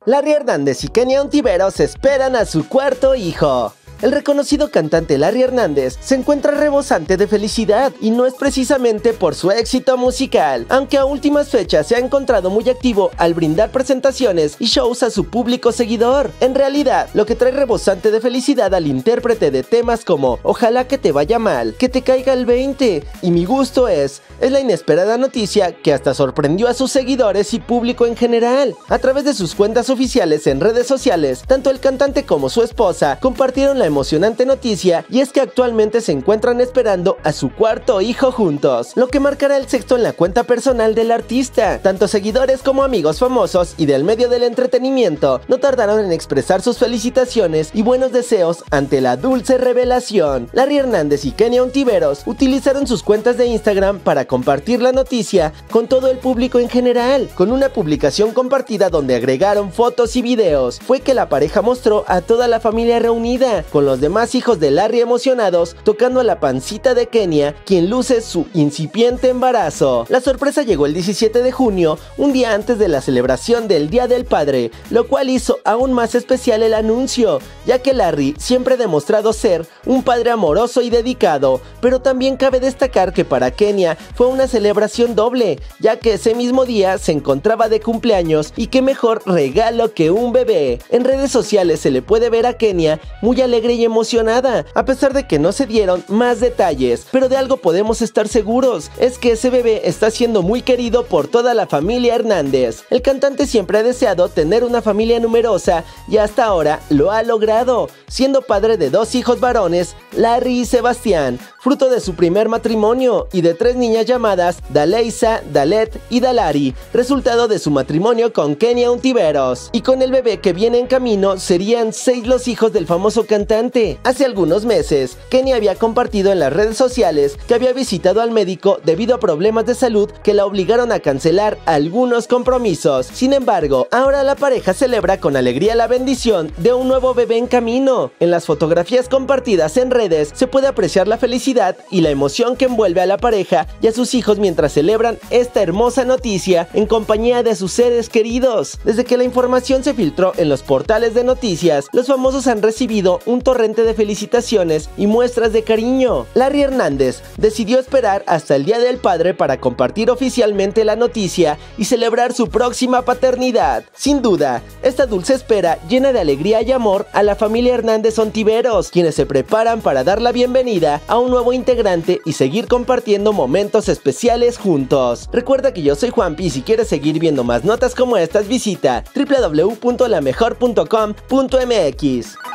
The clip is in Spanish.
Larry Hernández y Kenia Ontiveros esperan a su cuarto hijo. El reconocido cantante Larry Hernández se encuentra rebosante de felicidad y no es precisamente por su éxito musical, aunque a últimas fechas se ha encontrado muy activo al brindar presentaciones y shows a su público seguidor. En realidad, lo que trae rebosante de felicidad al intérprete de temas como Ojalá que te vaya mal, Que te caiga el 20 y Mi gusto es la inesperada noticia que hasta sorprendió a sus seguidores y público en general. A través de sus cuentas oficiales en redes sociales, tanto el cantante como su esposa compartieron la emocionante noticia, y es que actualmente se encuentran esperando a su cuarto hijo juntos, lo que marcará el sexto en la cuenta personal del artista. Tanto seguidores como amigos famosos y del medio del entretenimiento no tardaron en expresar sus felicitaciones y buenos deseos ante la dulce revelación. Larry Hernández y Kenia Ontiveros utilizaron sus cuentas de Instagram para compartir la noticia con todo el público en general, con una publicación compartida donde agregaron fotos y videos. Fue que la pareja mostró a toda la familia reunida, con los demás hijos de Larry emocionados, tocando a la pancita de Kenia, quien luce su incipiente embarazo. La sorpresa llegó el 17 de junio, un día antes de la celebración del Día del Padre, lo cual hizo aún más especial el anuncio, ya que Larry siempre ha demostrado ser un padre amoroso y dedicado, pero también cabe destacar que para Kenia fue una celebración doble, ya que ese mismo día se encontraba de cumpleaños y qué mejor regalo que un bebé. En redes sociales se le puede ver a Kenia muy alegre y emocionada, a pesar de que no se dieron más detalles, pero de algo podemos estar seguros, es que ese bebé está siendo muy querido por toda la familia Hernández. El cantante siempre ha deseado tener una familia numerosa y hasta ahora lo ha logrado, siendo padre de 2 hijos varones, Larry y Sebastián, fruto de su primer matrimonio, y de 3 niñas llamadas Daleisa, Dalet y Dalari, resultado de su matrimonio con Kenia Ontiveros. Y con el bebé que viene en camino, serían 6 los hijos del famoso cantante. Hace algunos meses, Kenia había compartido en las redes sociales que había visitado al médico debido a problemas de salud que la obligaron a cancelar algunos compromisos. Sin embargo, ahora la pareja celebra con alegría la bendición de un nuevo bebé en camino. En las fotografías compartidas en redes se puede apreciar la felicidad y la emoción que envuelve a la pareja y a sus hijos mientras celebran esta hermosa noticia en compañía de sus seres queridos. Desde que la información se filtró en los portales de noticias, los famosos han recibido un torrente de felicitaciones y muestras de cariño. Larry Hernández decidió esperar hasta el Día del Padre para compartir oficialmente la noticia y celebrar su próxima paternidad. Sin duda, esta dulce espera llena de alegría y amor a la familia Hernández Ontiveros, quienes se preparan para dar la bienvenida a un nuevo integrante y seguir compartiendo momentos especiales juntos. Recuerda que yo soy Juanpi y si quieres seguir viendo más notas como estas, visita www.lamejor.com.mx.